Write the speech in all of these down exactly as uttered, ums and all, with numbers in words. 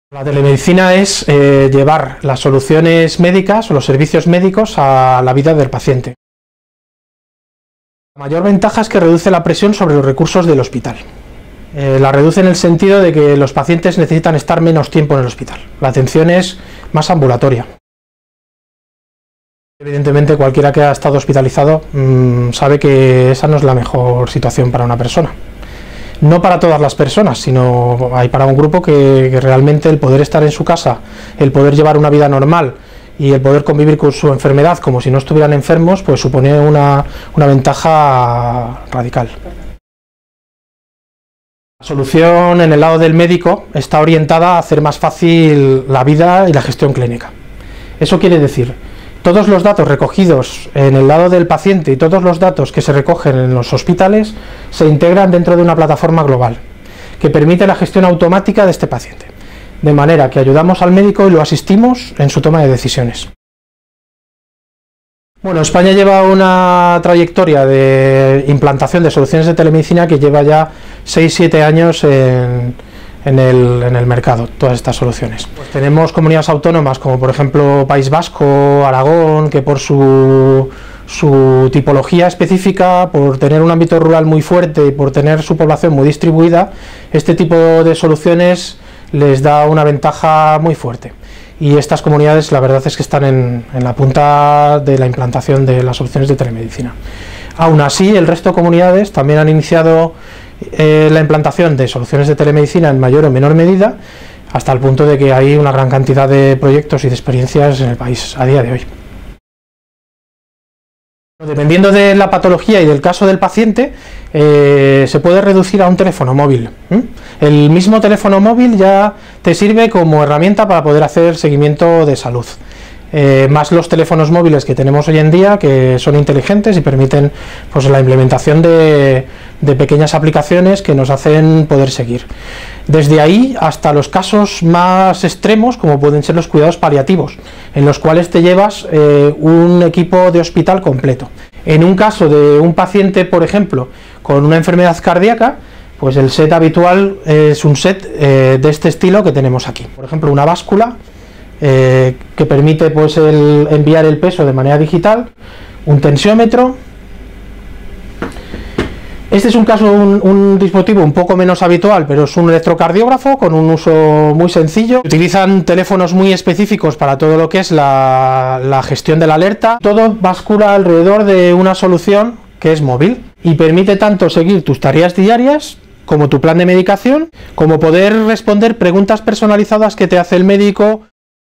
La telemedicina es eh, llevar las soluciones médicas o los servicios médicos a la vida del paciente. La mayor ventaja es que reduce la presión sobre los recursos del hospital. Eh, la reduce en el sentido de que los pacientes necesitan estar menos tiempo en el hospital. La atención es más ambulatoria. Evidentemente, cualquiera que ha estado hospitalizado mmm, sabe que esa no es la mejor situación para una persona. No para todas las personas, sino hay para un grupo que, que realmente el poder estar en su casa, el poder llevar una vida normal y el poder convivir con su enfermedad como si no estuvieran enfermos, pues supone una, una ventaja radical. La solución en el lado del médico está orientada a hacer más fácil la vida y la gestión clínica. Eso quiere decir, todos los datos recogidos en el lado del paciente y todos los datos que se recogen en los hospitales se integran dentro de una plataforma global que permite la gestión automática de este paciente, de manera que ayudamos al médico y lo asistimos en su toma de decisiones. Bueno, España lleva una trayectoria de implantación de soluciones de telemedicina que lleva ya seis siete años en, en, el, en el mercado, todas estas soluciones. Pues tenemos comunidades autónomas como por ejemplo País Vasco, Aragón, que por su, su tipología específica, por tener un ámbito rural muy fuerte y por tener su población muy distribuida, este tipo de soluciones les da una ventaja muy fuerte. Y estas comunidades la verdad es que están en, en la punta de la implantación de las soluciones de telemedicina. Aún así, el resto de comunidades también han iniciado eh, la implantación de soluciones de telemedicina en mayor o menor medida, hasta el punto de que hay una gran cantidad de proyectos y de experiencias en el país a día de hoy. Dependiendo de la patología y del caso del paciente, eh, se puede reducir a un teléfono móvil. ¿Mm? El mismo teléfono móvil ya te sirve como herramienta para poder hacer seguimiento de salud. Eh, más los teléfonos móviles que tenemos hoy en día, que son inteligentes y permiten pues, la implementación de, de pequeñas aplicaciones que nos hacen poder seguir. Desde ahí hasta los casos más extremos, como pueden ser los cuidados paliativos, en los cuales te llevas eh, un equipo de hospital completo. En un caso de un paciente, por ejemplo, con una enfermedad cardíaca, pues el set habitual es un set eh, de este estilo que tenemos aquí. Por ejemplo, una báscula eh, que permite pues, el, enviar el peso de manera digital, un tensiómetro. Este es un caso, un, un dispositivo un poco menos habitual, pero es un electrocardiógrafo con un uso muy sencillo. Utilizan teléfonos muy específicos para todo lo que es la, la gestión de la alerta. Todo bascula alrededor de una solución que es móvil y permite tanto seguir tus tareas diarias como tu plan de medicación, como poder responder preguntas personalizadas que te hace el médico.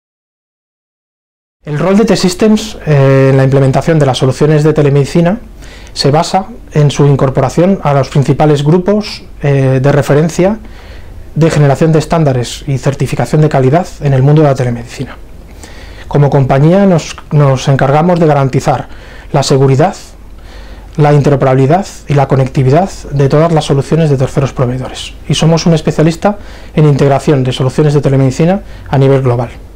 El rol de T-Systems eh, en la implementación de las soluciones de telemedicina se basa en su incorporación a los principales grupos eh, de referencia de generación de estándares y certificación de calidad en el mundo de la telemedicina. Como compañía nos, nos encargamos de garantizar la seguridad, la interoperabilidad y la conectividad de todas las soluciones de terceros proveedores. Y somos un especialista en integración de soluciones de telemedicina a nivel global.